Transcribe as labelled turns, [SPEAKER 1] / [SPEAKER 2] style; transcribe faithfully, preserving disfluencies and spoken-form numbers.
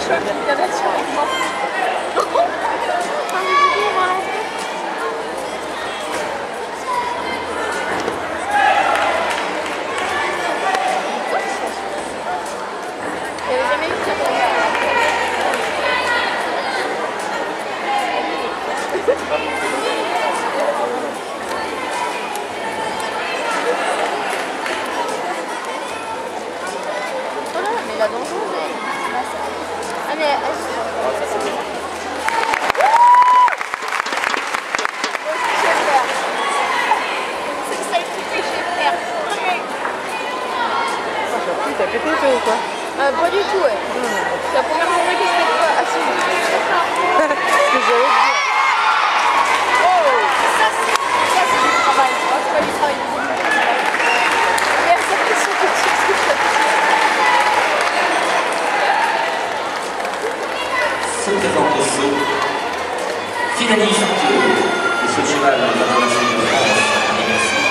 [SPEAKER 1] y en a sur avec moi. Il n'y avait jamais eu ça pour moi. Oh là, mais la dangereuse, ah mais elle...
[SPEAKER 2] T'as pété toi ou quoi?
[SPEAKER 1] Euh, pas du tout, ouais. Mmh. C'est la première journée que je fais quoi? Ah si,
[SPEAKER 2] ce que j'allais te dire.
[SPEAKER 1] oh, ça c'est du travail, oh, c'est pas du travail. Mais à cette question que tu sais ce que je fais.
[SPEAKER 3] Se présente au saut, finaliste de ce cheval de la Fédération de France.